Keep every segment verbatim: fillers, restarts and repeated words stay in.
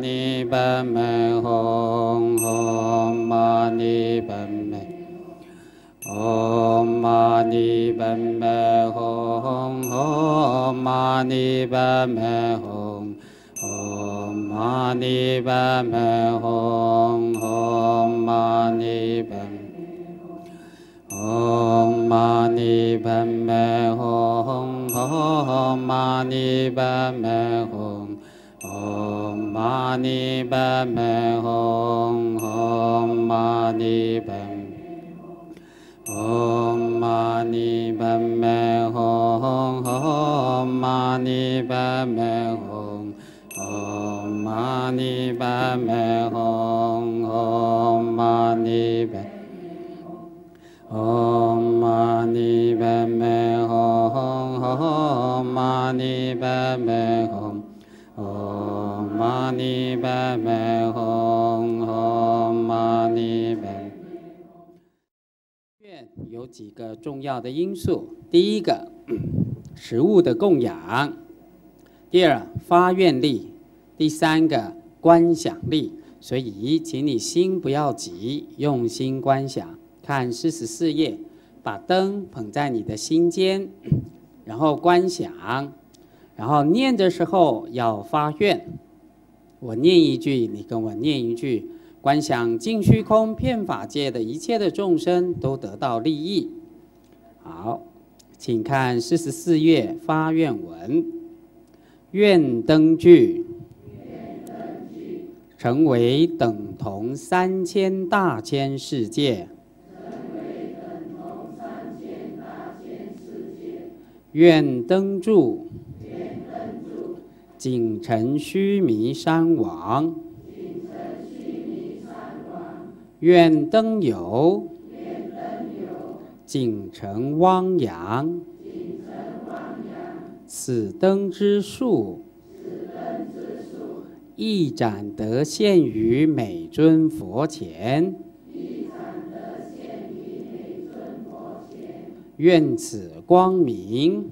尼叭咪吽，吽嘛呢叭咪，吽嘛呢叭咪吽，吽嘛呢叭咪吽，吽嘛呢叭咪吽，吽嘛呢叭咪。吽嘛呢叭咪吽，吽嘛呢叭咪吽，吽嘛呢叭咪吽，吽嘛呢叭咪，吽嘛呢叭咪吽，吽嘛呢叭咪吽，吽嘛呢叭咪吽，吽嘛呢叭。吽嘛呢叭咪吽，吽嘛呢叭咪吽，吽嘛呢叭咪吽，吽嘛呢叭。愿有几个重要的因素：第一个，食物的供养；第二，发愿力；第三个，观想力。所以，请你心不要急，用心观想。看四十四页，把灯捧在你的心间，然后观想，然后念的时候要发愿。我念一句，你跟我念一句，观想尽虚空遍法界的一切的众生都得到利益。好，请看四十四页发愿文：愿灯具成为等同三千大千世界。愿灯柱仅成须弥山王，愿灯油仅成汪洋，此灯之数一盏得现于每尊佛前。愿此光明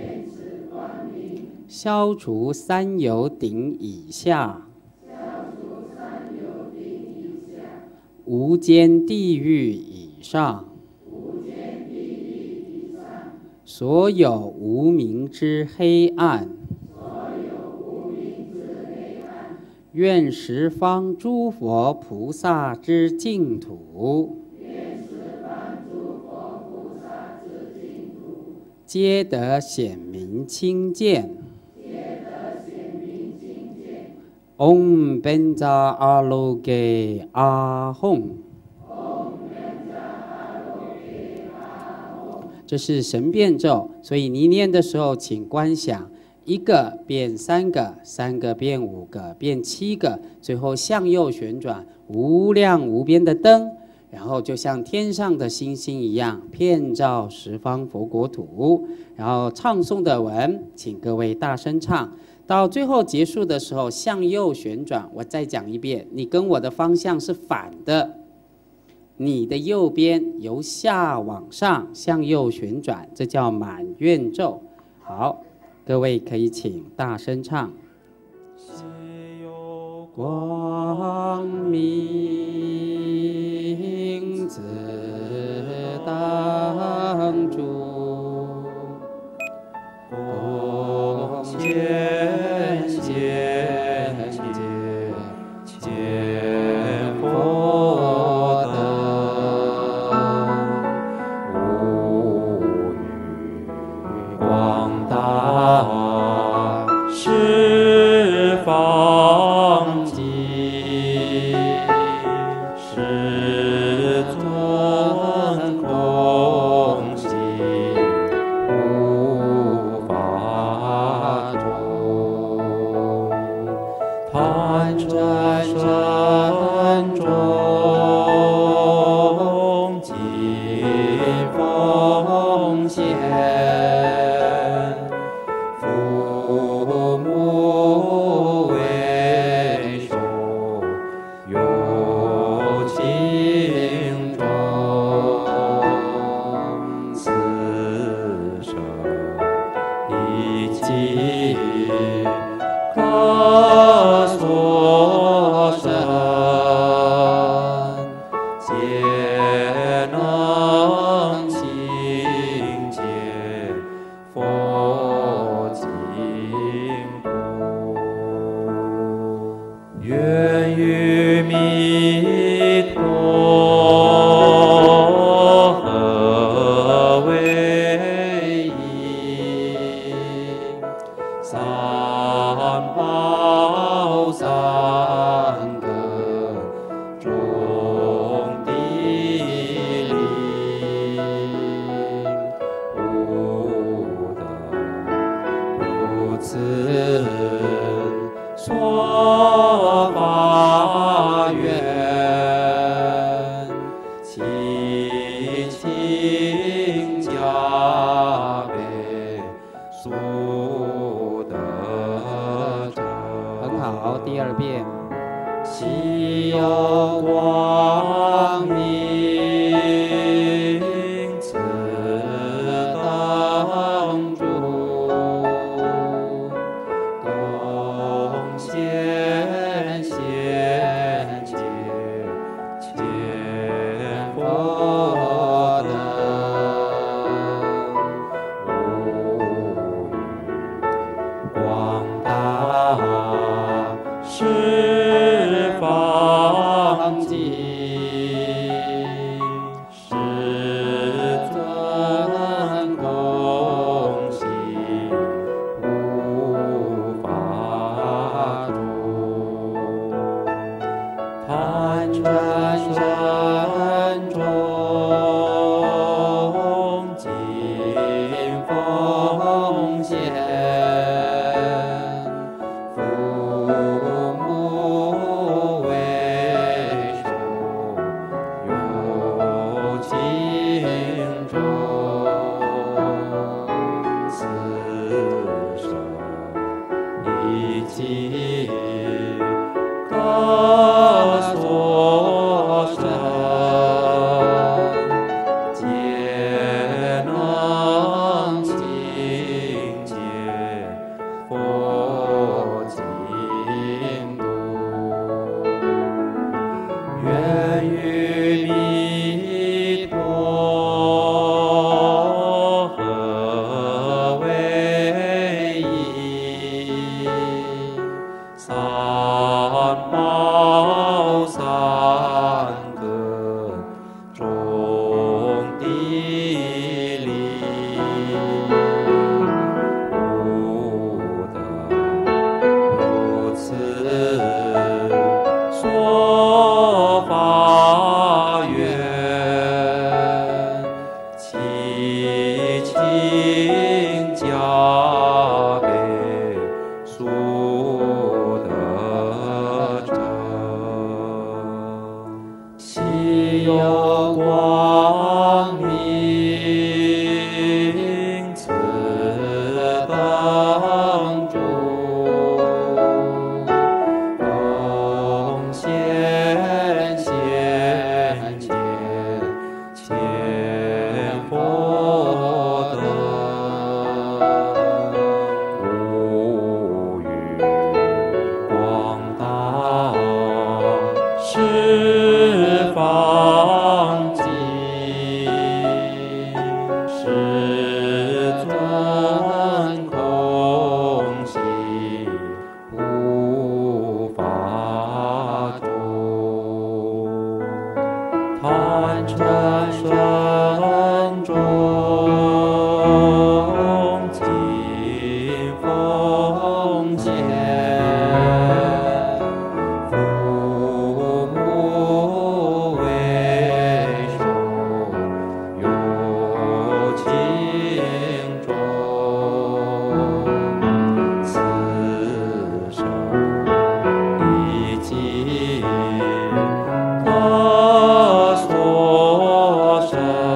消除三有顶以下无间地狱以上所有无明之黑暗。愿十方诸佛菩萨之净土皆得显明清见。唵班扎阿罗给阿吽。这是神变咒，所以你念的时候，请观想一个变三个，三个变五个，变七个，最后向右旋转，无量无边的灯。然后就像天上的星星一样，遍照十方佛国土。然后唱诵的文，请各位大声唱。到最后结束的时候，向右旋转。我再讲一遍，你跟我的方向是反的。你的右边由下往上向右旋转，这叫满愿咒。好，各位可以请大声唱。皆有光明自当住，共见见见见佛灯，无与广大十方极，世尊恭喜无法中，贪嗔山中尽奉献，父母为首有情中，此生一起可所愿与弥陀合为一，三宝三根种地灵，无得如此说法缘，其情加倍速得成。 很好，第二遍。 昔有光明此当主，共显现界前佛等，无与广大十方尽，世尊共喜无法住，贪嗔身中尽奉献。父母为首，有情中，此生一切各所生，皆能境界佛净土，愿与弥陀合为一，三宝三根种地灵，无得如此说法缘，其情加倍速得成。昔有光明此当主，共显现界前佛等，无与广大十方尽，世尊共喜无法住，贪嗔身中尽奉献。父母为首，有情中，此生一切各所生。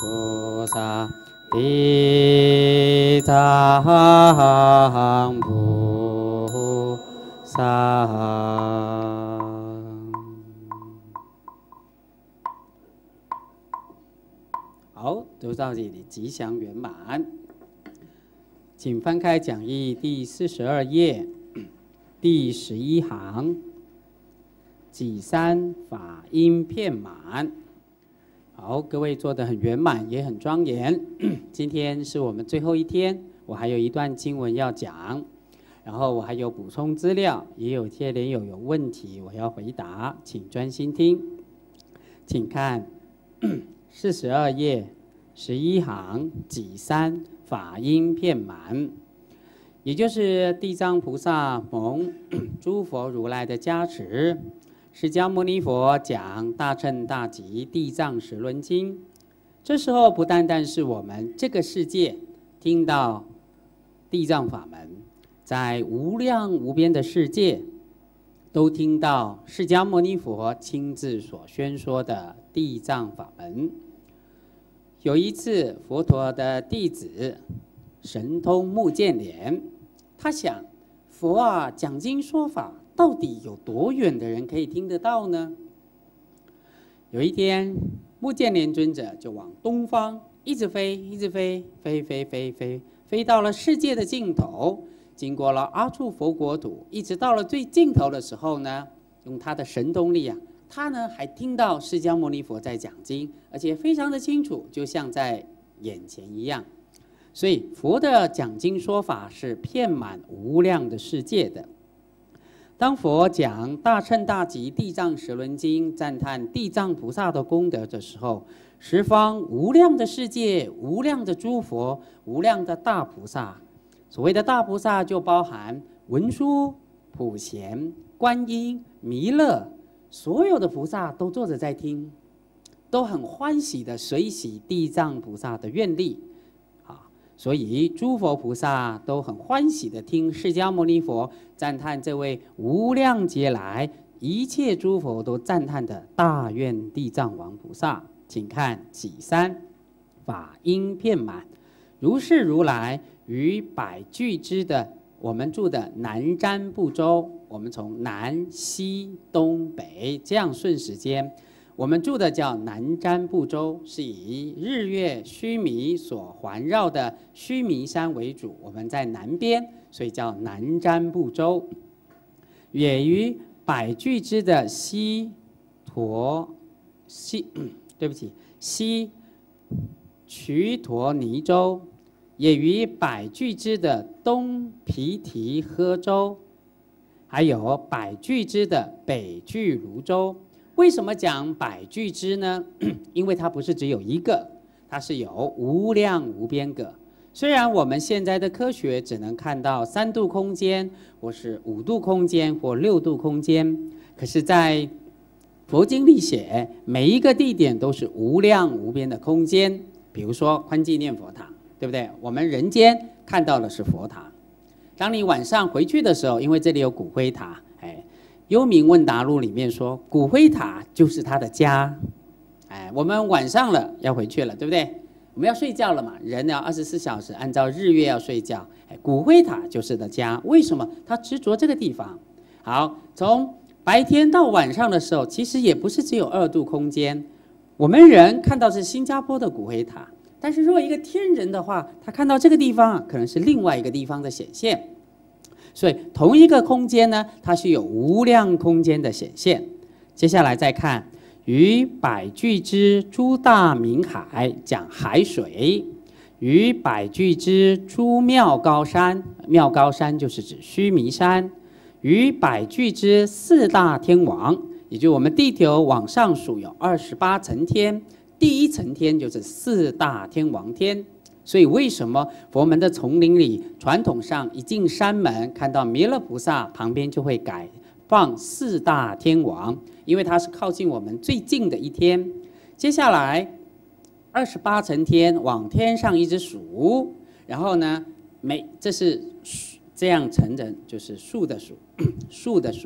菩萨，地藏菩萨。好，读到这里吉祥圆满。请翻开讲义第四十二页，第十一行，己三法音遍满。好，各位做得很圆满，也很庄严。今天是我们最后一天，我还有一段经文要讲，然后我还有补充资料，也有些莲友有问题，我要回答，请专心听。请看四十二页十一行，己三法音遍满，也就是地藏菩萨蒙诸佛如来的加持，释迦牟尼佛讲大乘大集地藏十轮经。这时候不单单是我们这个世界听到地藏法门，在无量无边的世界都听到释迦牟尼佛亲自所宣说的地藏法门。有一次，佛陀的弟子神通目犍连，他想，佛啊讲经说法，到底有多远的人可以听得到呢？有一天，目犍连尊者就往东方一直飞，一直飞，飞飞飞飞，飞到了世界的尽头，经过了阿处佛国土，一直到了最尽头的时候呢，用他的神通力啊，他呢还听到释迦牟尼佛在讲经，而且非常的清楚，就像在眼前一样。所以佛的讲经说法是遍满无量的世界的。当佛讲大乘大集地藏十轮经，赞叹地藏菩萨的功德的时候，十方无量的世界，无量的诸佛，无量的大菩萨。所谓的大菩萨就包含文殊、普贤、观音、弥勒，所有的菩萨都坐着在听，都很欢喜的随喜地藏菩萨的愿力。所以诸佛菩萨都很欢喜的听释迦牟尼佛赞叹这位无量劫来一切诸佛都赞叹的大愿地藏王菩萨。请看己三法音遍满，如是如来于百俱胝的我们住的南瞻部洲，我们从南西东北这样顺时间，我们住的叫南瞻部洲，是以日月须弥所环绕的须弥山为主，我们在南边，所以叫南瞻部洲。也于百俱胝的西陀西，对不起，西瞿陀尼洲，也于百俱胝的东毗提诃洲，还有百俱胝的北俱卢洲。为什么讲百俱胝呢？因为它不是只有一个，它是有无量无边个。虽然我们现在的科学只能看到三度空间，或是五度空间，或六度空间，可是在佛经里写，每一个地点都是无量无边的空间。比如说宽济念佛堂，对不对？我们人间看到的是佛堂。当你晚上回去的时候，因为这里有骨灰塔，哎。幽冥问答录里面说，骨灰塔就是他的家。哎，我们晚上了要回去了，对不对？我们要睡觉了嘛，人要二十四小时按照日月要睡觉。哎，骨灰塔就是的家，为什么？他执着这个地方。好，从白天到晚上的时候，其实也不是只有二度空间。我们人看到是新加坡的骨灰塔，但是如果一个天人的话，他看到这个地方可能是另外一个地方的显现。所以同一个空间呢，它是有无量空间的显现。接下来再看于百俱胝诸大明海，讲海水；于百俱胝诸妙高山，妙高山就是指须弥山；于百俱胝四大天王，也就是我们地球往上数有二十八层天，第一层天就是四大天王天。所以为什么佛门的丛林里，传统上一进山门看到弥勒菩萨旁边就会改放四大天王，因为它是靠近我们最近的一天。接下来二十八层天往天上一直数，然后呢，每这是这样乘着就是数的数，数的数，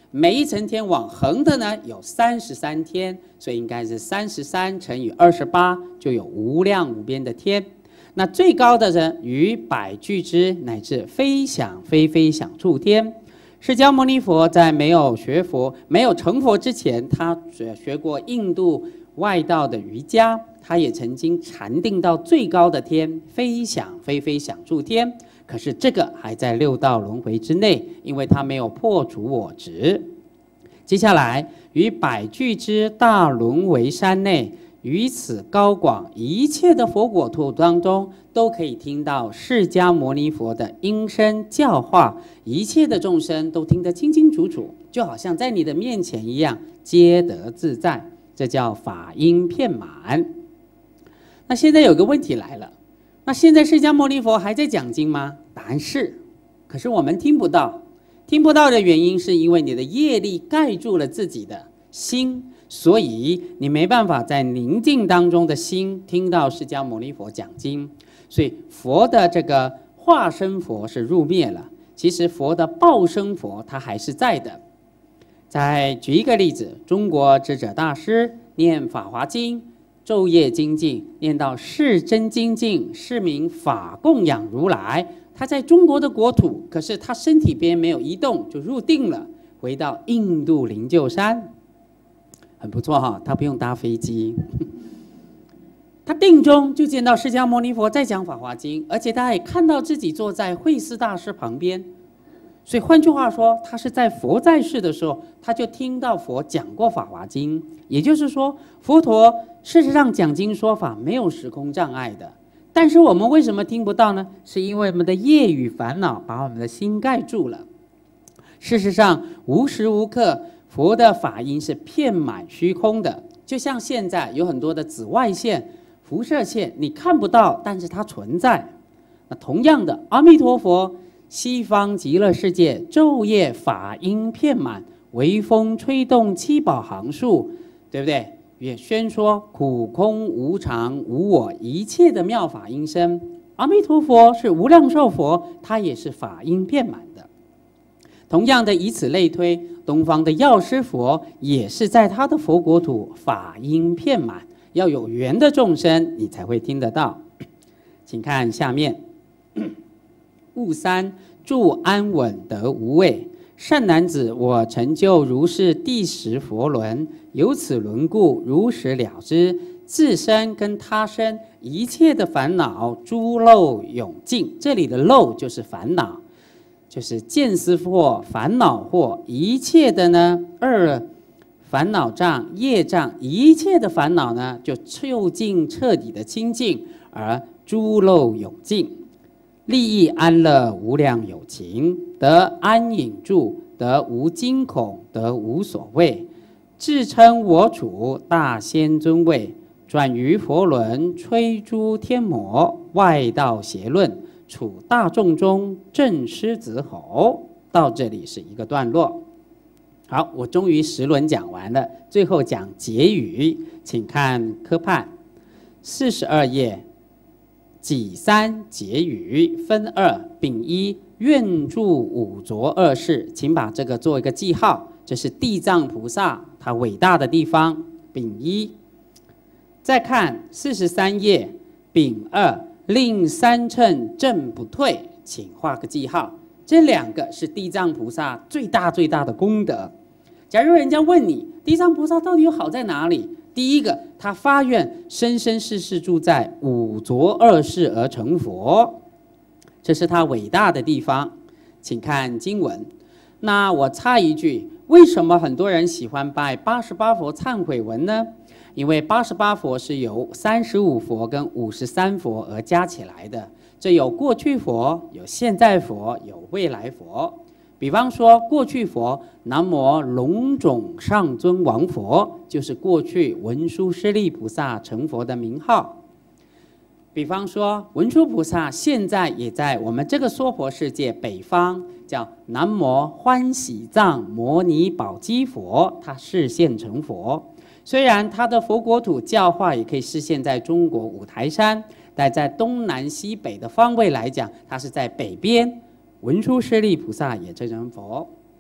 每一层天往横的呢有三十三天，所以应该是三十三乘以二十八，就有无量无边的天。那最高的人于百俱胝乃至非想非非想处天。释迦牟尼佛在没有学佛、没有成佛之前，他学过印度外道的瑜伽，他也曾经禅定到最高的天，非想非非想处天。可是这个还在六道轮回之内，因为他没有破除我执。接下来，于百俱胝大轮回山内，于此高广一切的佛国土当中，都可以听到释迦牟尼佛的音声教化，一切的众生都听得清清楚楚，就好像在你的面前一样，皆得自在。这叫法音遍满。那现在有个问题来了，那现在释迦牟尼佛还在讲经吗？答案是，可是我们听不到。听不到的原因是因为你的业力盖住了自己的心，所以你没办法在宁静当中的心听到释迦牟尼佛讲经。所以佛的这个化身佛是入灭了，其实佛的报身佛它还是在的。再举一个例子，中国智者大师念法华经，昼夜精进，念到是真精进，是名法供养如来。他在中国的国土，可是他身体边没有移动，就入定了，回到印度灵鹫山，很不错哈，他不用搭飞机。他定中就见到释迦牟尼佛在讲法华经，而且他也看到自己坐在慧思大师旁边。所以换句话说，他是在佛在世的时候，他就听到佛讲过法华经。也就是说，佛陀事实上讲经说法没有时空障碍的。但是我们为什么听不到呢？是因为我们的业与烦恼把我们的心盖住了。事实上，无时无刻佛的法音是遍满虚空的，就像现在有很多的紫外线、辐射线，你看不到，但是它存在。那同样的，阿弥陀佛西方极乐世界昼夜法音遍满，微风吹动七宝行树，对不对？也宣说苦空无常无我一切的妙法音声。阿弥陀佛是无量寿佛，他也是法音遍满的。同样的，以此类推，东方的药师佛也是在他的佛国土法音遍满，要有缘的众生你才会听得到。请看下面，悟三住安稳得无畏。善男子，我成就如是第十佛轮，由此轮故，如实了知自身跟他身一切的烦恼诸漏永尽。这里的漏就是烦恼，就是见思惑、烦恼惑，一切的呢二烦恼障、业障，一切的烦恼呢就究竟彻底的清净，而诸漏永尽。利益安乐无量有情，得安隐住，得无惊恐，得无所谓，自称我主大仙尊位，转于佛轮吹诸天魔，外道邪论，处大众中振狮子吼。到这里是一个段落。好，我终于十轮讲完了，最后讲结语，请看科判四十二页。己三结语分二丙一愿住五浊恶世，请把这个做一个记号，这是地藏菩萨他伟大的地方。丙一，再看四十三页丙二令三乘正不退，请画个记号。这两个是地藏菩萨最大最大的功德。假如人家问你地藏菩萨到底有好在哪里？第一个，他发愿生生世世住在五浊恶世而成佛，这是他伟大的地方。请看经文。那我插一句，为什么很多人喜欢拜八十八佛忏悔文呢？因为八十八佛是由三十五佛跟五十三佛而加起来的，这有过去佛，有现在佛，有未来佛。比方说，过去佛南无龙种上尊王佛，就是过去文殊师利菩萨成佛的名号。比方说，文殊菩萨现在也在我们这个娑婆世界北方，叫南无欢喜藏摩尼宝积佛，他示现成佛。虽然他的佛国土教化也可以示现在中国五台山，但在东南西北的方位来讲，他是在北边。文殊师利菩萨也这成佛。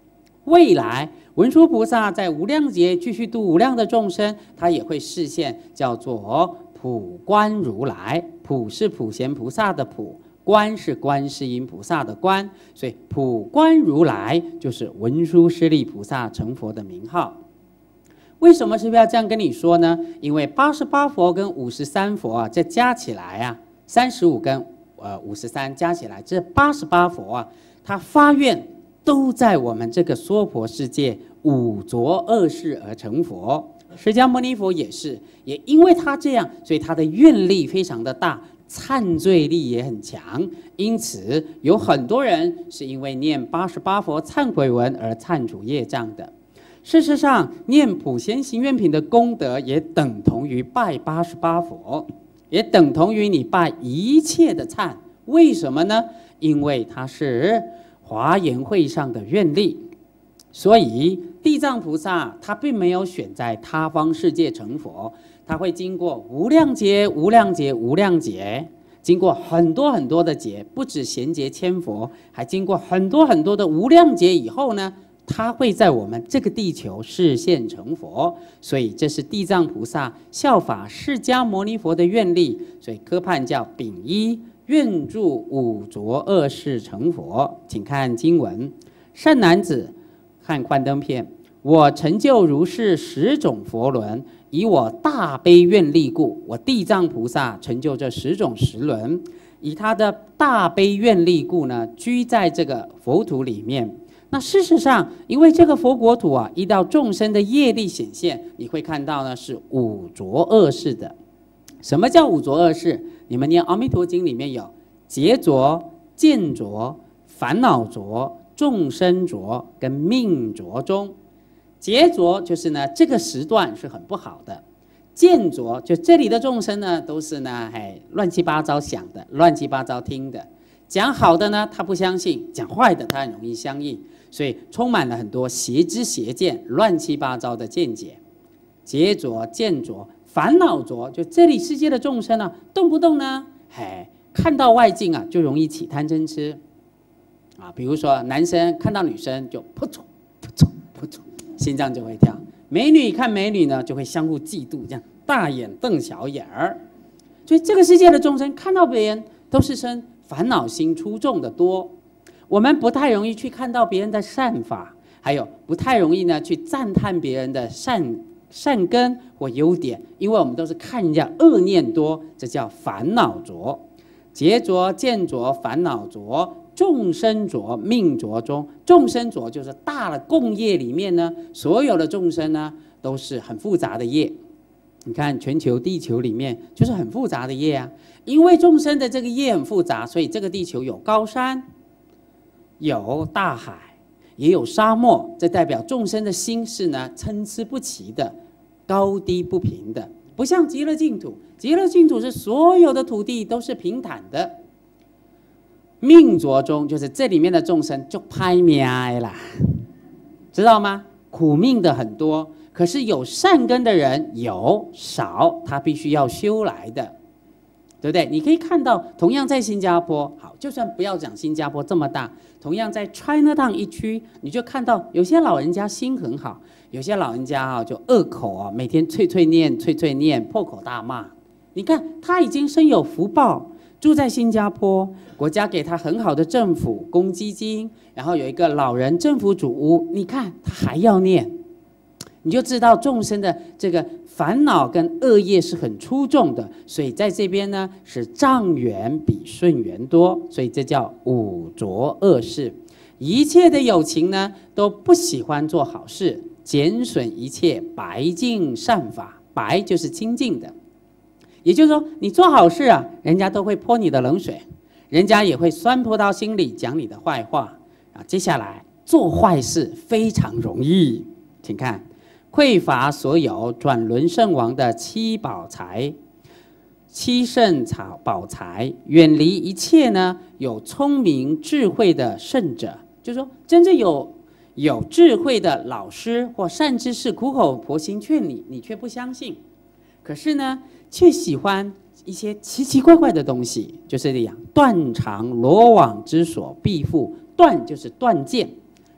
未来文殊菩萨在无量劫继续度无量的众生，他也会示现叫做普观如来。普是普贤菩萨的普，观是观世音菩萨的观，所以普观如来就是文殊师利菩萨成佛的名号。为什么师父要这样跟你说呢？因为八十八佛跟五十三佛啊，这加起来啊，三十五跟呃五十三加起来，这八十八佛啊，他发愿都在我们这个娑婆世界五浊恶世而成佛。释迦牟尼佛也是，也因为他这样，所以他的愿力非常的大，忏罪力也很强。因此有很多人是因为念八十八佛忏悔文而忏除业障的。事实上，念普贤行愿品的功德也等同于拜八十八佛，也等同于你拜一切的忏。为什么呢？因为它是华严会上的愿力，所以地藏菩萨他并没有选在他方世界成佛，他会经过无量劫、无量劫、无量劫，经过很多很多的劫，不止贤劫千佛，还经过很多很多的无量劫以后呢，他会在我们这个地球示现成佛。所以这是地藏菩萨效法释迦牟尼佛的愿力，所以科判叫丙一愿助五浊恶世成佛。请看经文：善男子，看幻灯片，我成就如是十种佛轮，以我大悲愿力故，我地藏菩萨成就这十种十轮，以他的大悲愿力故呢，居在这个佛土里面。那事实上，因为这个佛国土啊，依照众生的业力显现，你会看到呢是五浊恶世的。什么叫五浊恶世？你们念《阿弥陀经》里面有劫浊、见浊、烦恼浊、众生浊跟命浊中。劫浊就是呢这个时段是很不好的，见浊就这里的众生呢都是呢哎乱七八糟想的，乱七八糟听的。讲好的呢他不相信，讲坏的他很容易相应，所以充满了很多邪知邪见、乱七八糟的见解。劫浊、见浊、烦恼浊，就这里世界的众生啊，动不动呢，哎，看到外境啊，就容易起贪嗔痴啊。比如说男生看到女生就扑哧扑哧扑哧，心脏就会跳；美女看美女呢，就会相互嫉妒，这样大眼瞪小眼儿。所以这个世界的众生看到别人都是生烦恼心出众的多。我们不太容易去看到别人的善法，还有不太容易呢去赞叹别人的善善根或优点，因为我们都是看人家恶念多，这叫烦恼浊。劫浊、见浊、烦恼浊、众生浊、命浊中，众生浊就是大的共业里面呢，所有的众生呢都是很复杂的业。你看全球地球里面就是很复杂的业啊，因为众生的这个业很复杂，所以这个地球有高山，有大海，也有沙漠，这代表众生的心是呢参差不齐的，高低不平的，不像极乐净土。极乐净土是所有的土地都是平坦的。命浊中就是这里面的众生就拍命啦，知道吗？苦命的很多，可是有善根的人有少，他必须要修来的，对不对？你可以看到，同样在新加坡，好，就算不要讲新加坡这么大，同样在 Chinatown 一区，你就看到有些老人家心很好，有些老人家啊就恶口啊，每天碎碎念、碎碎念、破口大骂。你看他已经深有福报，住在新加坡，国家给他很好的政府公积金，然后有一个老人政府主屋，你看他还要念，你就知道众生的这个烦恼跟恶业是很出众的，所以在这边呢是障缘比顺缘多，所以这叫五浊恶世。一切的有情呢都不喜欢做好事，减损一切白净善法，白就是清净的。也就是说，你做好事啊，人家都会泼你的冷水，人家也会酸泼到心里讲你的坏话啊。接下来做坏事非常容易，请看匮乏所有转轮圣王的七宝财，七圣草宝财，远离一切呢有聪明智慧的圣者，就是说真正有有智慧的老师或善知识苦口婆心劝你，你却不相信，可是呢却喜欢一些奇奇怪怪的东西，就是这样。断肠罗网之所必缚，断就是断剑，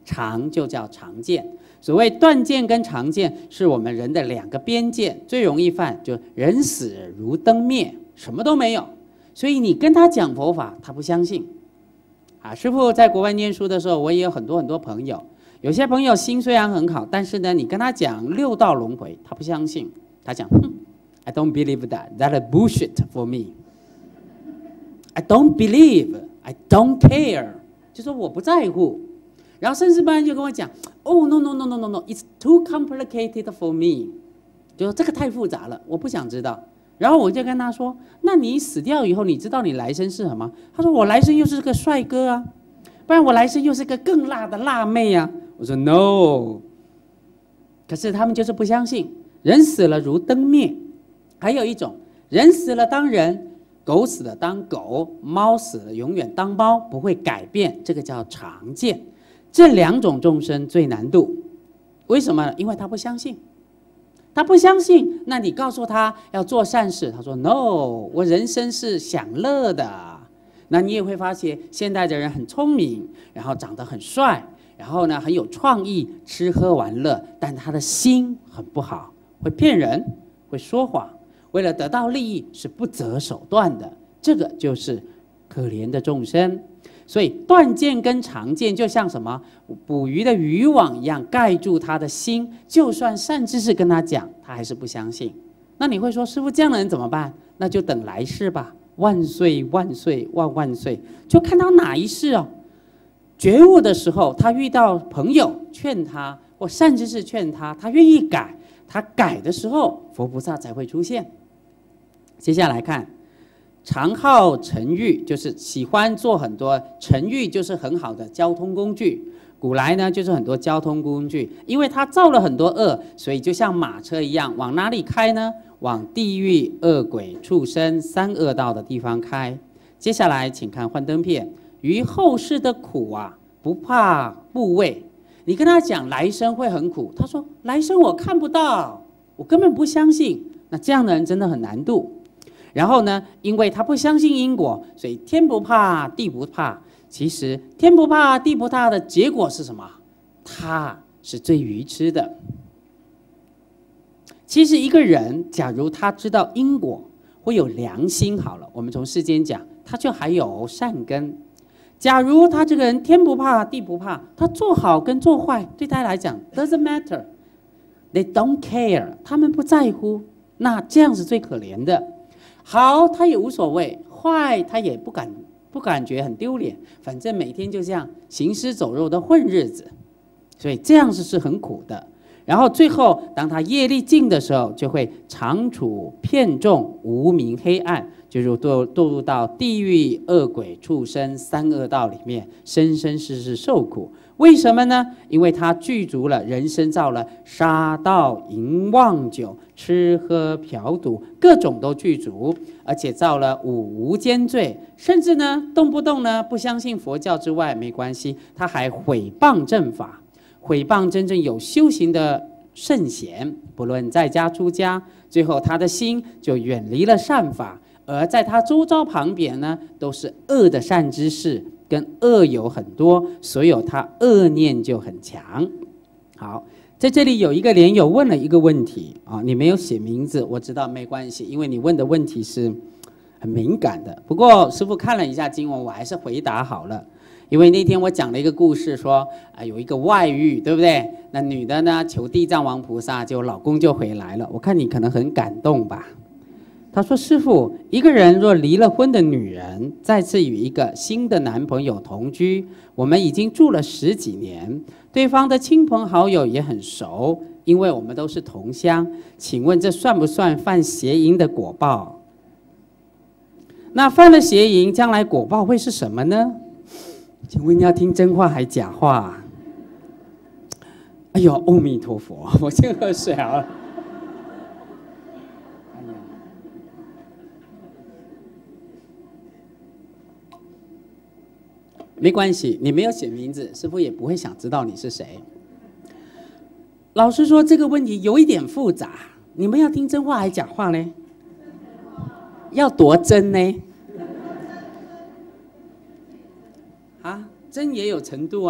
常就叫常见。所谓断见跟常见，是我们人的两个边界，最容易犯，就人死如灯灭，什么都没有。所以你跟他讲佛法，他不相信。啊，师父在国外念书的时候，我也有很多很多朋友，有些朋友心虽然很好，但是呢，你跟他讲六道轮回，他不相信，他讲，哼 ，I don't believe that, that's bullshit for me. I don't believe, I don't care， 就说我不在乎。然后甚至班人就跟我讲，哦 ，no no no no no no, it's too complicated for me， 就说这个太复杂了，我不想知道。然后我就跟他说，那你死掉以后，你知道你来生是什么？他说我来生又是个帅哥啊，不然我来生又是个更辣的辣妹啊。我说 no， 可是他们就是不相信，人死了如灯灭。还有一种，人死了当人，狗死了当狗，猫死了永远当猫，不会改变，这个叫常见。这两种众生最难度，为什么呢？因为他不相信，他不相信。那你告诉他要做善事，他说 no， 我人生是享乐的。那你也会发现，现代的人很聪明，然后长得很帅，然后呢很有创意，吃喝玩乐，但他的心很不好，会骗人，会说谎，为了得到利益是不择手段的。这个就是可怜的众生。所以断见跟常见就像什么捕鱼的渔网一样，盖住他的心，就算善知识跟他讲，他还是不相信。那你会说，师父这样的人怎么办？那就等来世吧，万岁万岁万万岁，就看到哪一世哦，觉悟的时候，他遇到朋友劝他，或善知识劝他，他愿意改，他改的时候，佛菩萨才会出现。接下来看。常好乘欲，就是喜欢做很多乘欲，就是很好的交通工具。古来呢，就是很多交通工具，因为他造了很多恶，所以就像马车一样，往哪里开呢？往地狱、恶鬼、畜生三恶道的地方开。接下来，请看幻灯片。于后世的苦啊，不怕怖畏。你跟他讲来生会很苦，他说来生我看不到，我根本不相信。那这样的人真的很难度。然后呢，因为他不相信因果，所以天不怕地不怕。其实天不怕地不怕的结果是什么？他是最愚痴的。其实一个人，假如他知道因果，会有良心好了，我们从世间讲，他就还有善根。假如他这个人天不怕地不怕，他做好跟做坏对他来讲 doesn't matter， they don't care， 他们不在乎，那这样是最可怜的。好，他也无所谓；坏，他也不感不感觉很丢脸。反正每天就这样行尸走肉的混日子，所以这样是是很苦的。然后最后，当他业力尽的时候，就会常处片众无明黑暗，就入堕堕入到地狱、恶鬼、畜生三恶道里面，生生世世受苦。为什么呢？因为他具足了人生造了杀盗淫妄酒吃喝嫖赌，各种都具足，而且造了五无间罪，甚至呢动不动呢不相信佛教之外没关系，他还毁谤正法，毁谤真正有修行的圣贤，不论在家出家，最后他的心就远离了善法，而在他周遭旁边呢都是恶的善知识。跟恶友很多，所以他恶念就很强。好，在这里有一个莲友问了一个问题啊，你没有写名字，我知道没关系，因为你问的问题是很敏感的。不过师父看了一下经文，我还是回答好了。因为那天我讲了一个故事说，啊有一个外遇，对不对？那女的呢求地藏王菩萨，就老公就回来了。我看你可能很感动吧。他说：“师父，一个人若离了婚的女人，再次与一个新的男朋友同居，我们已经住了十几年，对方的亲朋好友也很熟，因为我们都是同乡。请问这算不算犯邪淫的果报？那犯了邪淫，将来果报会是什么呢？请问要听真话还假话？哎呦，阿弥陀佛，我先喝水好了。”没关系，你没有写名字，师父也不会想知道你是谁。老实说，这个问题有一点复杂，你们要听真话还是假话呢？要多真呢？啊，真也有程度啊。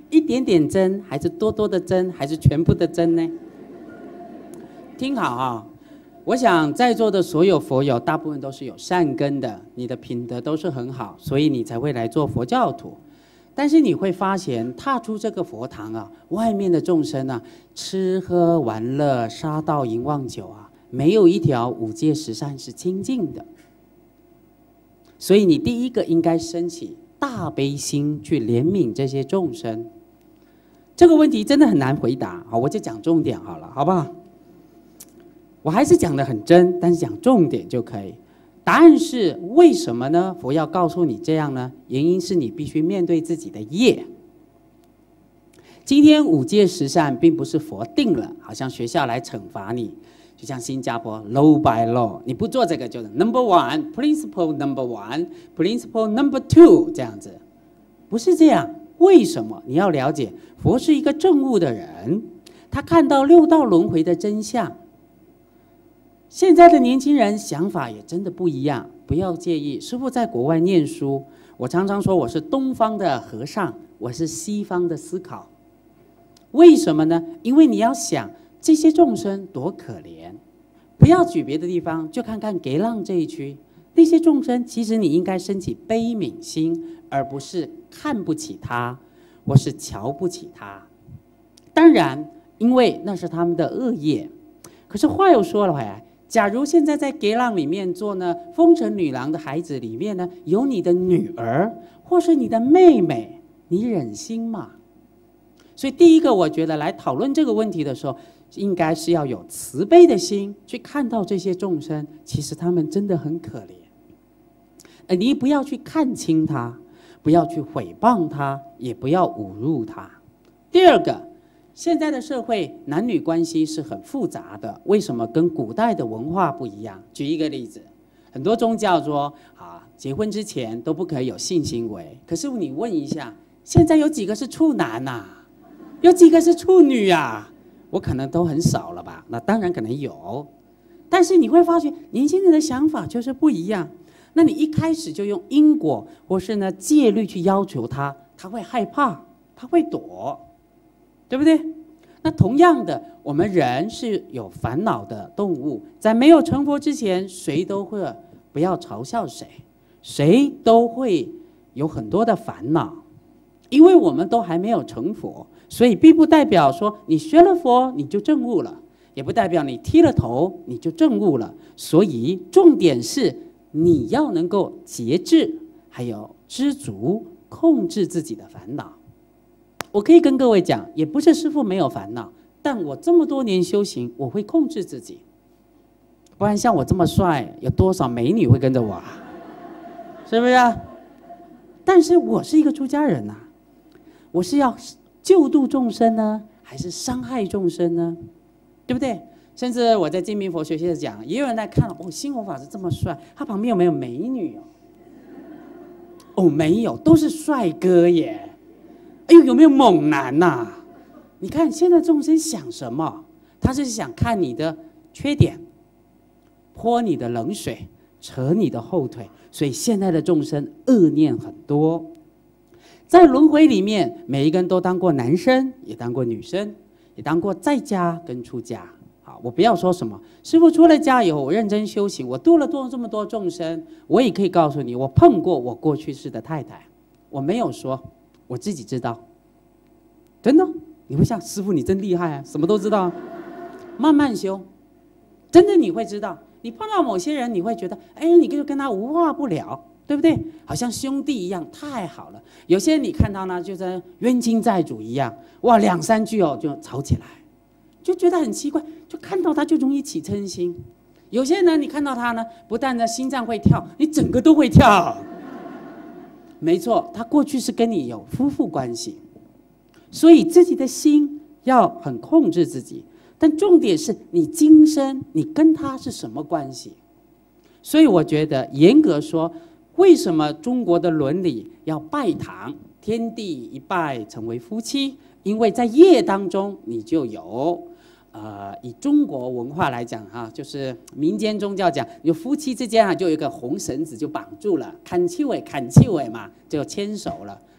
一点点真，还是多多的真，还是全部的真呢？听好啊，我想在座的所有佛友，大部分都是有善根的，你的品德都是很好，所以你才会来做佛教徒。但是你会发现，踏出这个佛堂啊，外面的众生啊，吃喝玩乐、杀盗淫妄酒啊，没有一条五戒十善是清净的。所以你第一个应该升起大悲心，去怜悯这些众生。这个问题真的很难回答，好，我就讲重点好了，好不好？我还是讲得很真，但是讲重点就可以。答案是为什么呢？佛要告诉你这样呢？原因是你必须面对自己的业。今天五戒十善并不是佛定了，好像学校来惩罚你，就像新加坡 law by law， 你不做这个就是 number one principle number one principle number two 这样子，不是这样。为什么？你要了解，佛是一个证悟的人，他看到六道轮回的真相。现在的年轻人想法也真的不一样，不要介意。师父在国外念书，我常常说我是东方的和尚，我是西方的思考。为什么呢？因为你要想这些众生多可怜，不要举别的地方，就看看给浪这一区，那些众生其实你应该升起悲悯心，而不是看不起他，或是瞧不起他。当然，因为那是他们的恶业。可是话又说了回来，假如现在在给浪里面做呢，风尘女郎的孩子里面呢，有你的女儿或是你的妹妹，你忍心吗？所以第一个，我觉得来讨论这个问题的时候，应该是要有慈悲的心，去看到这些众生，其实他们真的很可怜。呃，你不要去看轻他，不要去诽谤他，也不要侮辱他。第二个，现在的社会男女关系是很复杂的，为什么跟古代的文化不一样？举一个例子，很多宗教说啊，结婚之前都不可以有性行为。可是你问一下，现在有几个是处男呐、啊？有几个是处女啊？我可能都很少了吧？那当然可能有，但是你会发觉年轻人的想法就是不一样。那你一开始就用因果或是呢戒律去要求他，他会害怕，他会躲。对不对？那同样的，我们人是有烦恼的动物，在没有成佛之前，谁都会不要嘲笑谁，谁都会有很多的烦恼，因为我们都还没有成佛，所以并不代表说你学了佛你就证悟了，也不代表你剃了头你就证悟了。所以重点是你要能够节制，还有知足，控制自己的烦恼。我可以跟各位讲，也不是师父没有烦恼，但我这么多年修行，我会控制自己。不然像我这么帅，有多少美女会跟着我啊？是不是啊？但是我是一个出家人呐、啊，我是要救度众生呢，还是伤害众生呢？对不对？甚至我在金明佛学院讲，也有人来看哦，心佛法师这么帅，他旁边有没有美女哦？哦，没有，都是帅哥耶。哎呦，有没有猛男呐、啊？你看现在众生想什么？他是想看你的缺点，泼你的冷水，扯你的后腿。所以现在的众生恶念很多，在轮回里面，每一个人都当过男生，也当过女生，也当过在家跟出家。好，我不要说什么，师父出了家以后，我认真修行，我度了多这么多众生，我也可以告诉你，我碰过我过去世的太太，我没有说。我自己知道，真的，你会想师父你真厉害啊，什么都知道啊。慢慢修，真的你会知道。你碰到某些人，你会觉得，哎，你就跟他无话不聊，对不对？好像兄弟一样，太好了。有些人你看到呢，就跟冤亲债主一样，哇，两三句哦就吵起来，就觉得很奇怪，就看到他就容易起嗔心。有些人呢，你看到他呢，不但呢心脏会跳，你整个都会跳。没错，他过去是跟你有夫妇关系，所以自己的心要很控制自己。但重点是你今生你跟他是什么关系？所以我觉得严格说，为什么中国的伦理要拜堂，天地一拜成为夫妻？因为在业当中你就有。呃，以中国文化来讲哈、啊，就是民间宗教讲，有夫妻之间啊，就有一个红绳子就绑住了，砍气尾砍气尾嘛，就牵手了。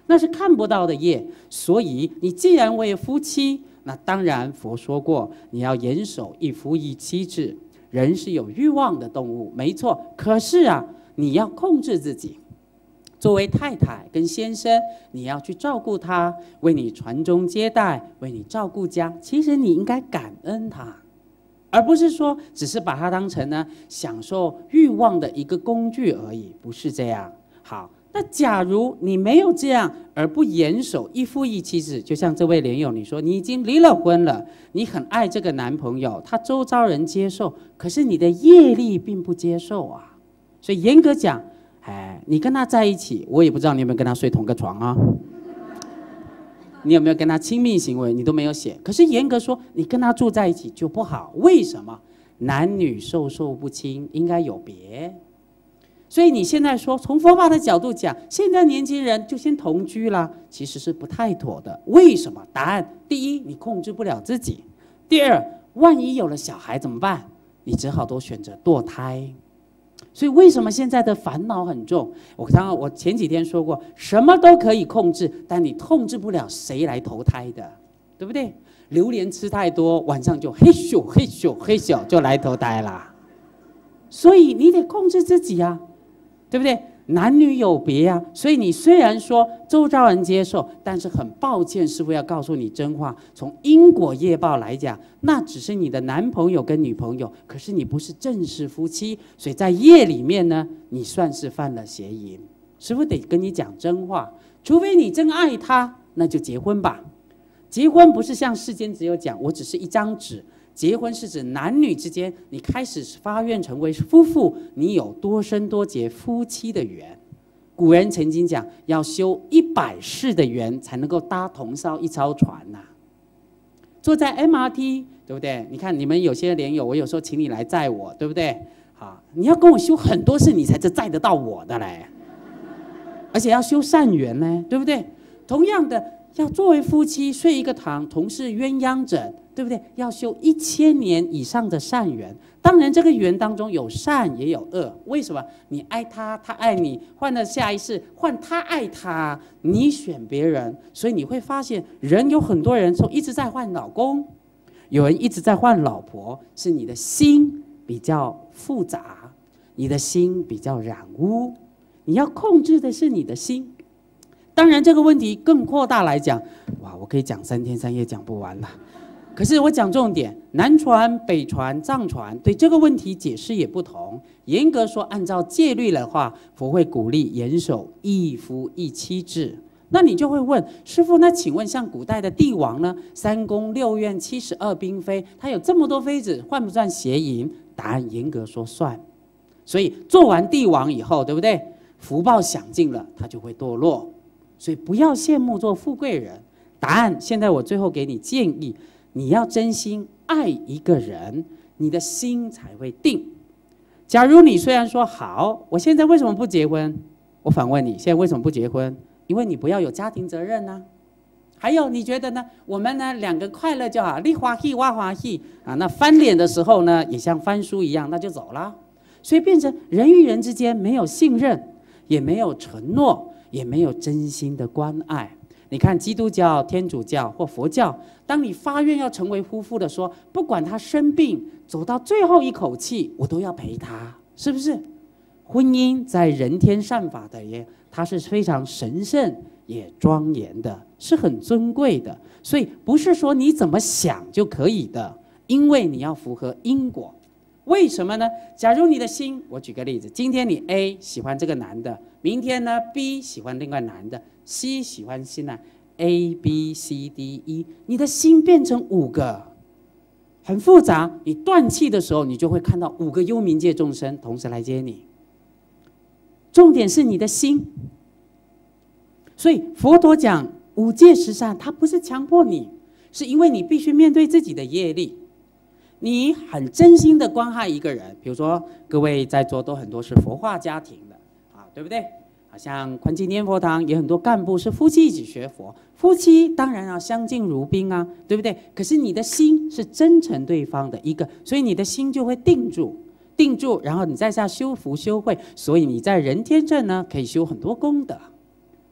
那是看不到的业。所以你既然为夫妻，那当然佛说过，你要严守一夫一妻制。人是有欲望的动物，没错。可是啊，你要控制自己。作为太太跟先生，你要去照顾他，为你传宗接代，为你照顾家。其实你应该感恩他，而不是说只是把他当成呢享受欲望的一个工具而已，不是这样。好，那假如你没有这样，而不严守一夫一妻制，就像这位莲友，你说你已经离了婚了，你很爱这个男朋友，他周遭人接受，可是你的业力并不接受啊。所以严格讲，哎，你跟他在一起，我也不知道你有没有跟他睡同个床啊，你有没有跟他亲密行为，你都没有写。可是严格说，你跟他住在一起就不好，为什么？男女授受不亲，应该有别。所以你现在说，从佛法的角度讲，现在年轻人就先同居啦，其实是不太妥的。为什么？答案：第一，你控制不了自己；第二，万一有了小孩怎么办？你只好都选择堕胎。所以为什么现在的烦恼很重？我刚刚我前几天说过，什么都可以控制，但你控制不了谁来投胎的，对不对？榴莲吃太多，晚上就嘿咻嘿咻嘿咻就来投胎啦。所以你得控制自己啊，对不对？男女有别啊，所以你虽然说周遭人接受，但是很抱歉，师父要告诉你真话。从因果业报来讲，那只是你的男朋友跟女朋友，可是你不是正式夫妻，所以在业里面呢，你算是犯了邪淫。师父得跟你讲真话，除非你真爱他，那就结婚吧。结婚不是像世间只有讲，我只是一张纸。结婚是指男女之间，你开始发愿成为夫妇，你有多生多劫夫妻的缘。古人曾经讲，要修一百世的缘，才能够搭同艘一艘船呐、啊。坐在 M R T， 对不对？你看你们有些莲友，我有时候请你来载我，对不对？好，你要跟我修很多事，你才是载得到我的嘞。而且要修善缘呢，对不对？同样的，要作为夫妻睡一个堂，同是鸳鸯枕。对不对？要修一千年以上的善缘，当然这个缘当中有善也有恶。为什么？你爱他，他爱你，换了下一世换他爱他，你选别人，所以你会发现，人有很多人说一直在换老公，有人一直在换老婆，是你的心比较复杂，你的心比较染污，你要控制的是你的心。当然这个问题更扩大来讲，哇，我可以讲三天三夜讲不完了。可是我讲重点，南传、北传、藏传对这个问题解释也不同。严格说，按照戒律的话，佛会鼓励严守一夫一妻制。那你就会问师父，那请问像古代的帝王呢？三宫六院七十二嫔妃，他有这么多妃子，算不算邪淫？答案严格说算。所以做完帝王以后，对不对？福报享尽了，他就会堕落。所以不要羡慕做富贵人。答案现在我最后给你建议。你要真心爱一个人，你的心才会定。假如你虽然说好，我现在为什么不结婚？我反问你，现在为什么不结婚？因为你不要有家庭责任啊。还有你觉得呢？我们呢两个快乐就好，你欢喜我欢喜啊。那翻脸的时候呢，也像翻书一样，那就走了。所以变成人与人之间没有信任，也没有承诺，也没有真心的关爱。你看基督教、天主教或佛教，当你发愿要成为夫妇的说，不管他生病走到最后一口气，我都要陪他，是不是？婚姻在人天善法的也，它是非常神圣也庄严的，是很尊贵的。所以不是说你怎么想就可以的，因为你要符合因果。为什么呢？假如你的心，我举个例子，今天你 A 喜欢这个男的，明天呢 B 喜欢另外男的，C 喜欢新男 ，A B C D E， 你的心变成五个，很复杂。你断气的时候，你就会看到五个幽冥界众生同时来接你。重点是你的心。所以佛陀讲五戒十善，他不是强迫你，是因为你必须面对自己的业力。你很真心的关爱一个人，比如说各位在座都很多是佛化家庭的啊，对不对？好像宽基念佛堂也很多干部是夫妻一起学佛，夫妻当然要相敬如宾啊，对不对？可是你的心是真诚对方的一个，所以你的心就会定住，定住，然后你再下修福修慧，所以你在人天正呢可以修很多功德。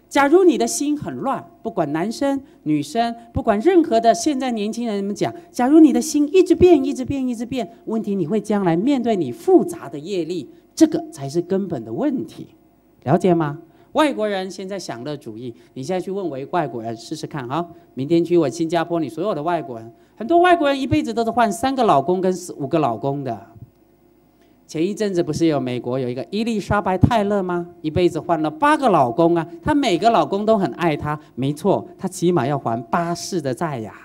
假如你的心很乱，不管男生女生，不管任何的现在年轻人们讲，假如你的心一直变一直变一直变，问题你会将来面对你复杂的业力，这个才是根本的问题，了解吗？外国人现在享乐主义，你现在去问为外国人试试看哈，明天去我新加坡，你所有的外国人，很多外国人一辈子都是换三个老公跟五个老公的。前一阵子不是有美国有一个伊丽莎白泰勒吗？一辈子换了八个老公啊，她每个老公都很爱她，没错，她起码要还八世的债呀。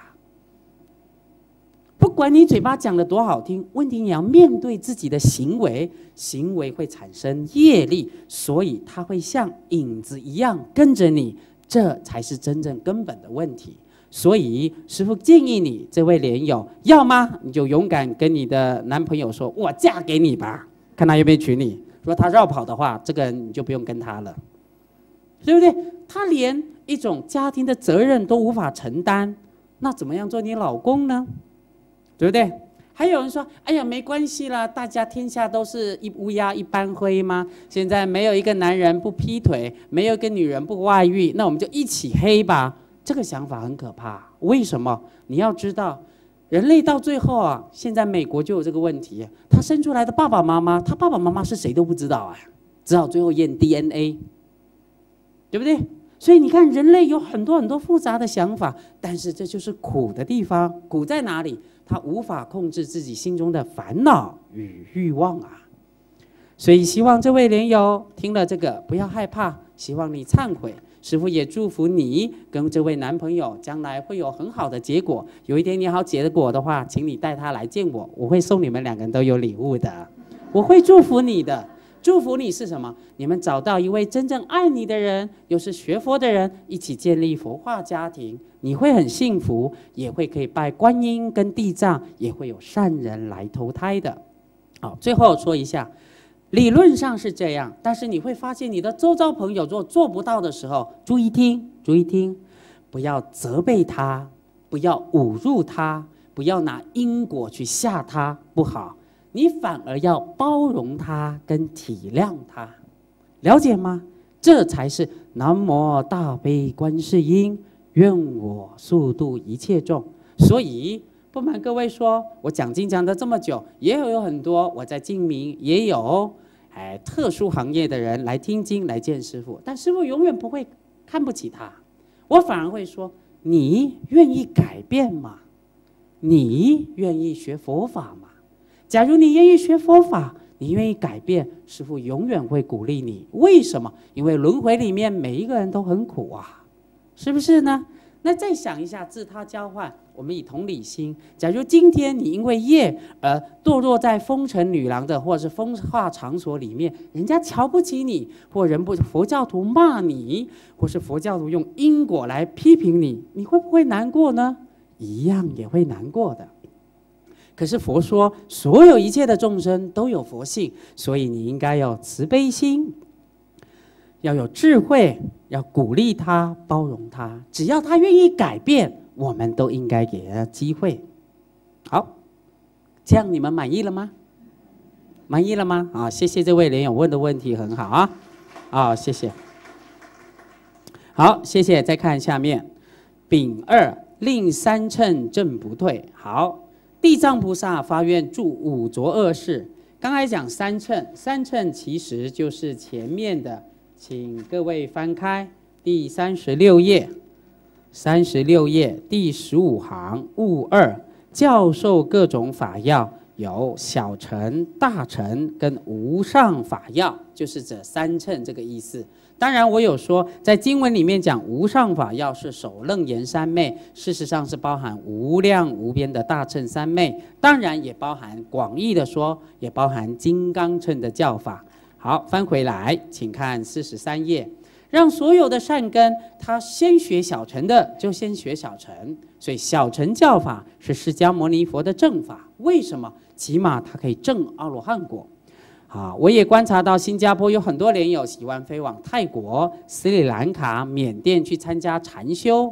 不管你嘴巴讲的多好听，问题你要面对自己的行为，行为会产生业力，所以它会像影子一样跟着你，这才是真正根本的问题。所以师父建议你这位莲友，要吗你就勇敢跟你的男朋友说，我嫁给你吧，看他愿不愿意娶你。如果他绕跑的话，这个人你就不用跟他了，对不对？他连一种家庭的责任都无法承担，那怎么样做你老公呢？对不对？还有人说，哎呀没关系啦，大家天下都是一乌鸦一般灰吗？现在没有一个男人不劈腿，没有一个女人不外遇，那我们就一起黑吧。这个想法很可怕，为什么？你要知道，人类到最后啊，现在美国就有这个问题，他生出来的爸爸妈妈，他爸爸妈妈是谁都不知道啊，只好最后验 D N A， 对不对？所以你看，人类有很多很多复杂的想法，但是这就是苦的地方。苦在哪里？他无法控制自己心中的烦恼与欲望啊。所以希望这位莲友听了这个不要害怕，希望你忏悔。师父也祝福你跟这位男朋友将来会有很好的结果。有一天你好结果的话，请你带他来见我，我会送你们两个人都有礼物的，我会祝福你的。祝福你是什么？你们找到一位真正爱你的人，又是学佛的人，一起建立佛化家庭，你会很幸福，也会可以拜观音跟地藏，也会有善人来投胎的。好，最后说一下，理论上是这样，但是你会发现你的周遭朋友如果做不到的时候，注意听，注意听，不要责备他，不要侮辱他，不要拿因果去吓他，不好。你反而要包容他跟体谅他，了解吗？这才是南无大悲观世音，愿我速度一切众。所以不瞒各位说，我讲经讲了这么久，也有有很多我在净明也有哎特殊行业的人来听经来见师父，但师父永远不会看不起他，我反而会说，你愿意改变吗？你愿意学佛法吗？假如你愿意学佛法，你愿意改变，师父永远会鼓励你。为什么？因为轮回里面每一个人都很苦啊，是不是呢？那再想一下，自他交换，我们以同理心。假如今天你因为业而堕落在风尘女郎的或者是风化场所里面，人家瞧不起你，或人不佛教徒骂你，或是佛教徒用因果来批评你，你会不会难过呢？一样也会难过的。可是佛说，所有一切的众生都有佛性，所以你应该有慈悲心，要有智慧，要鼓励他，包容他。只要他愿意改变，我们都应该给他机会。好，这样你们满意了吗？满意了吗？啊，谢谢这位莲友问的问题很好啊，啊，谢谢。好，谢谢。再看下面，丙二令三乘正不退。好。地藏菩萨发愿助五浊恶世。刚才讲三乘，三乘其实就是前面的，请各位翻开第三十六页，三十六页第十五行物二，教授各种法要，有小乘、大乘跟无上法要，就是这三乘这个意思。当然我有说，在经文里面讲无上法要是首楞严三昧，事实上是包含无量无边的大乘三昧，当然也包含广义的说，也包含金刚乘的教法。好，翻回来，请看四十三页，让所有的善根，他先学小乘的就先学小乘，所以小乘教法是释迦牟尼佛的正法。为什么？起码他可以证阿罗汉果。啊，我也观察到新加坡有很多莲友喜欢飞往泰国、斯里兰卡、缅甸去参加禅修。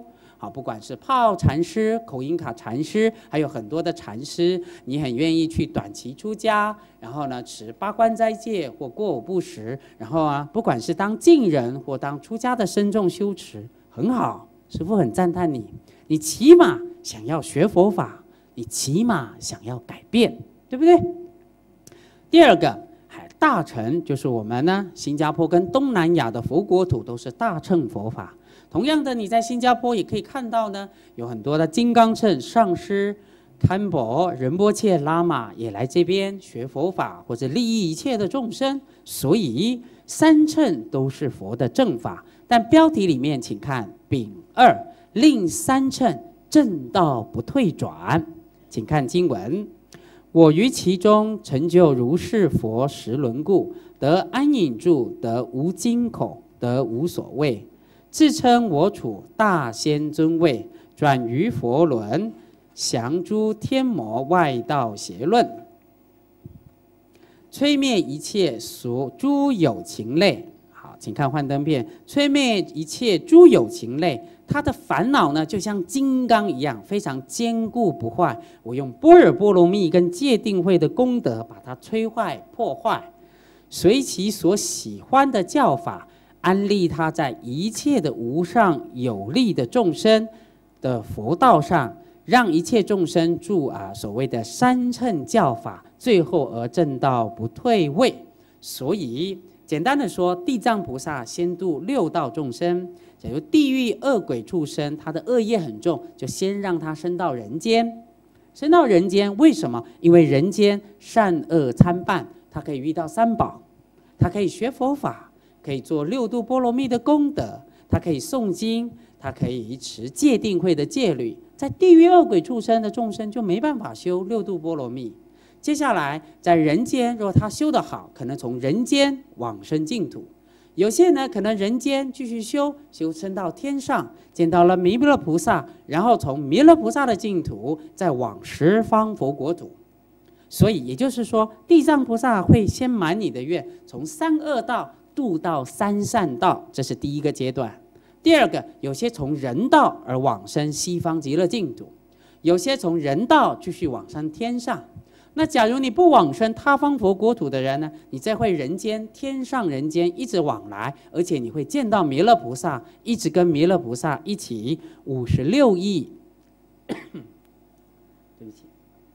好，不管是泡禅师、口音卡禅师，还有很多的禅师，你很愿意去短期出家，然后呢持八关斋戒或过午不食，然后啊，不管是当净人或当出家的僧众修持，很好，师父很赞叹你，你起码想要学佛法，你起码想要改变，对不对？第二个。大乘就是我们呢，新加坡跟东南亚的佛国土都是大乘佛法。同样的，你在新加坡也可以看到呢，有很多的金刚乘上师、堪博、仁波切、喇嘛也来这边学佛法，或者利益一切的众生。所以三乘都是佛的正法。但标题里面请看丙二，令三乘正道不退转。请看经文。我于其中成就如是佛十轮故，得安隐住，得无惊恐，得无所谓，自称我处大仙尊位，转于佛轮，降诸天魔外道邪论，摧灭一切所诸有情类。好，请看幻灯片，摧灭一切诸有情类。他的烦恼呢，就像金刚一样，非常坚固不坏。我用般若波罗蜜跟戒定慧的功德，把它摧坏破坏，随其所喜欢的教法，安利他在一切的无上有利的众生的佛道上，让一切众生住啊所谓的三乘教法，最后而证道不退位。所以简单的说，地藏菩萨先度六道众生。假如地狱恶鬼畜生，他的恶业很重，就先让他升到人间。升到人间，为什么？因为人间善恶参半，他可以遇到三宝，他可以学佛法，可以做六度波罗蜜的功德，他可以诵经，他可以持戒定慧的戒律。在地狱恶鬼畜生的众生就没办法修六度波罗蜜。接下来在人间，如果他修得好，可能从人间往生净土。有些呢，可能人间继续修，修升到天上，见到了弥勒菩萨，然后从弥勒菩萨的净土再往十方佛国土。所以也就是说，地藏菩萨会先满你的愿，从三恶道度到三善道，这是第一个阶段。第二个，有些从人道而往生西方极乐净土，有些从人道继续往生天上。那假如你不往生他方佛国土的人呢，你再会人间天上人间一直往来，而且你会见到弥勒菩萨，一直跟弥勒菩萨一起五十六亿对不起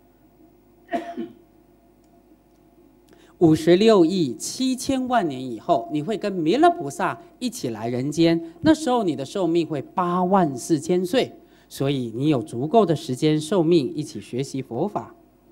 五十六亿七千万年以后，你会跟弥勒菩萨一起来人间，那时候你的寿命会八万四千岁，所以你有足够的时间寿命一起学习佛法。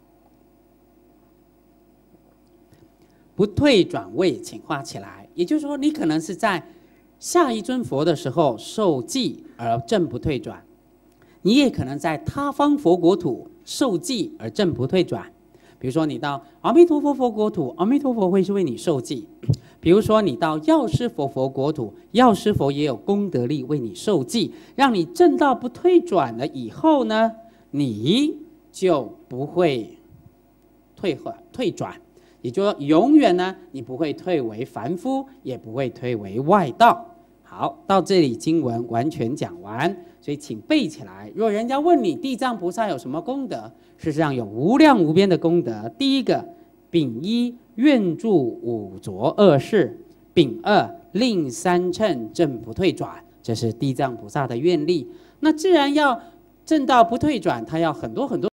不退转位，请画起来。也就是说，你可能是在下一尊佛的时候受记而证不退转，你也可能在他方佛国土受记而证不退转。比如说，你到阿弥陀佛佛国土，阿弥陀佛会是为你受记；比如说，你到药师佛佛国土，药师佛也有功德力为你受记，让你证到不退转了以后呢，你就不会退退转。也就是说，永远呢，你不会退为凡夫，也不会退为外道。好，到这里经文完全讲完，所以请背起来。若人家问你地藏菩萨有什么功德，事实上有无量无边的功德。第一个，丙一愿住五浊恶世；丙二令三乘正不退转，这是地藏菩萨的愿力。那自然要正道不退转，他要很多很多。